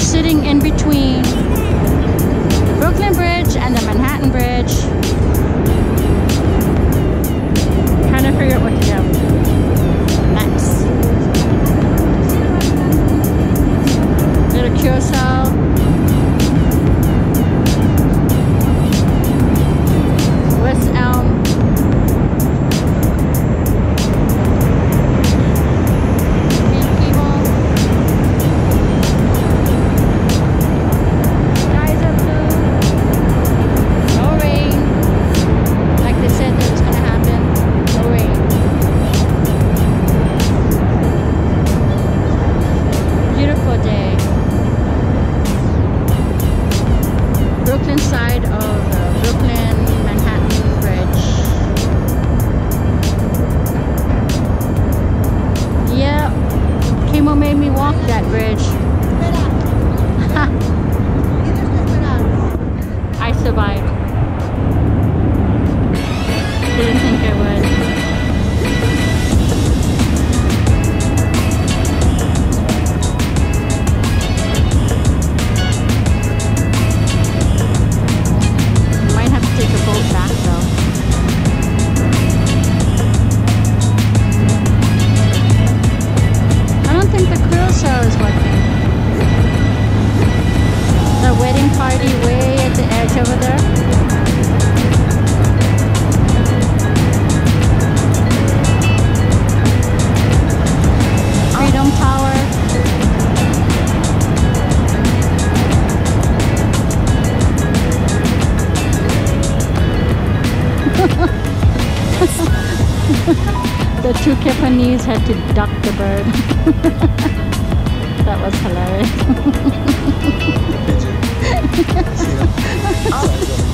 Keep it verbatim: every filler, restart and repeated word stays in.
sitting in between the Brooklyn Bridge and the Manhattan Bridge. Trying to figure out what to do next. Little Curacao. West Elm. Side of the Brooklyn Manhattan Bridge. Yeah, Kimo made me walk that bridge. I survived. Didn't think I would. Take a boat back though. I don't think the Curacao is working. The wedding party way at the edge over there. Freedom Tower. The two Japanese had to duck the bird. That was hilarious.